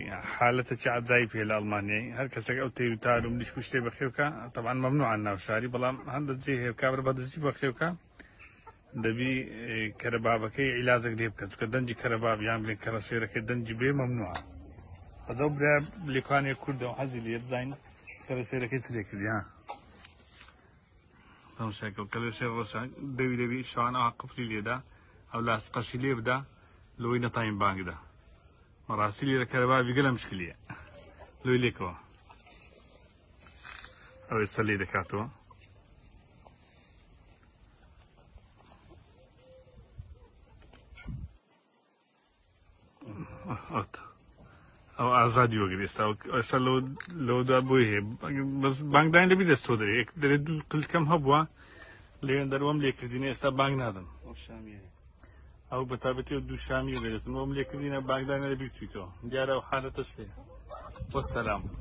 حالة عجائب هي الألمانية هل كسر أو تيوتار ومدش مشتري بخيوكا طبعا ممنوع عنا وشاري بلا هذا زي هيك كابر بدزي بخيوكا دبي كربابك علاجك ديب كدنجي كرباب يعمل كراسيرة كدنجي بيه ممنوعة هذا برا لكان يكون ده حزي اللي يدزين كراسيرة كيسليك ها تمام شكل كراسيرة روشان دبي شان أعقف لي ده أو لا سقشي لي بده لو ينطين بانك ده مراسيلي الكهرباء بيقولها مشكلة لو يليكوا أو يصلي دكاتو أو أزادي وقريست أو يصلوا لو ده أبويه بس بانك داين اللي بيدست هودري دريد كل كم هبوا لين دروم ليك ديني أصلا بانك نادم أو بتابتي ودو شامي وقريت نوم ليك دينا بانك داين اللي بيتشيتو جارا وحالة تسلي والسلام